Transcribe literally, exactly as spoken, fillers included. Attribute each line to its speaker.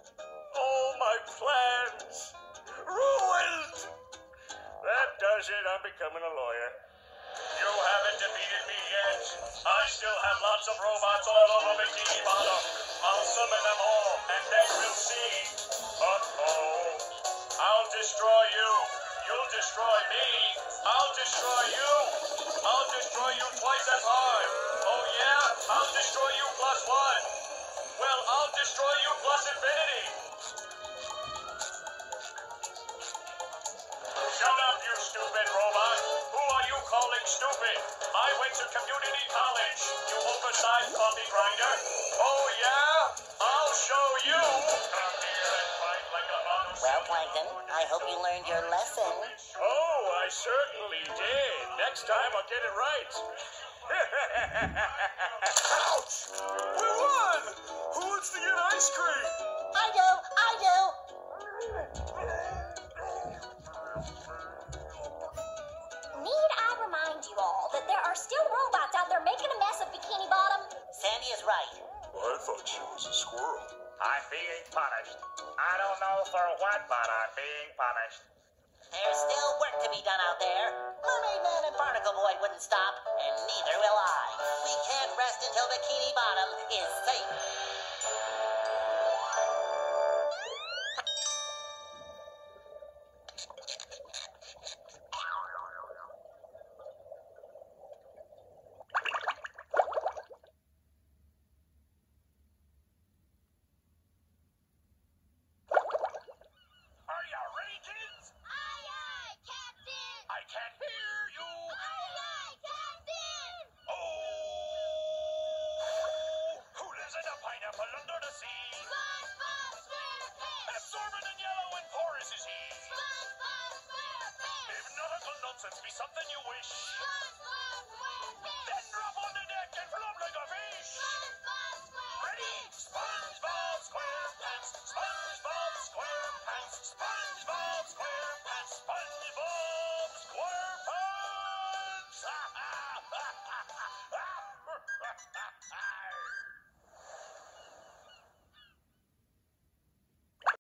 Speaker 1: All my plans ruined. That does it. I'm becoming a lawyer. You haven't defeated me yet. I still have lots of robots all over Bikini Bottom. I'll summon them all, and then we'll see. Uh-oh. I'll destroy you. You'll destroy me. I'll destroy you. I'll destroy you twice as hard. Oh, yeah? I'll destroy you plus one. Well, I'll destroy you plus infinity. Shut up, you stupid robot. Who are you calling stupid? I went to community college, you oversized coffee grinder. Oh, yeah? I'll show you. Come here and fight like a mouse.
Speaker 2: Well, Plankton, I hope you learned your lesson.
Speaker 1: Oh, I certainly did. Next time I'll get it right. Ouch! We won! Who wants to get ice cream?
Speaker 2: I do, I do.
Speaker 3: Need I remind you all that there are still robots out there making a mess of Bikini Bottom?
Speaker 2: Sandy is right.
Speaker 1: I thought she was a squirrel.
Speaker 4: I'm being punished. I don't know for what, but I'm being punished.
Speaker 2: There's still work to be done out there. Mermaid Man and Barnacle Boy wouldn't stop, and neither will I. We can't rest until Bikini Bottom is safe.
Speaker 4: Can't hear you.
Speaker 3: Aye, aye, Captain!
Speaker 4: Oh, who lives in a pineapple under the sea?
Speaker 3: Spongebob Squarepants!
Speaker 4: Absorbent and yellow and porous is he.
Speaker 3: Spongebob Squarepants!
Speaker 4: If nautical nonsense be something you wish,